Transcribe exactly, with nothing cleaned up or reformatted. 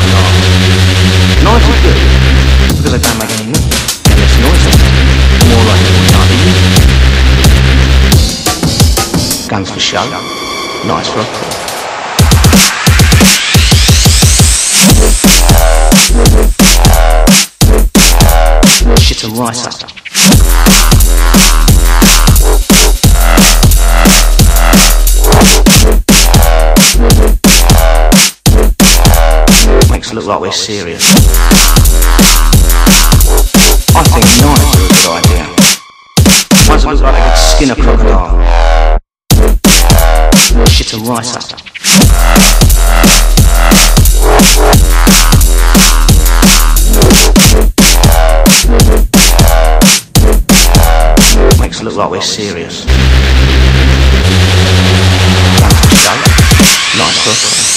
Knives are good, because they don't make any noise. They're less noisy. More like what you use. Guns for show. Knives for a pull. Shit and rice up. Makes it look like we're serious. I think knives are a good idea. Ones that look like they could skin a crocodile. Shit and rice up. Makes it look like we're serious. Guns for show. Nice for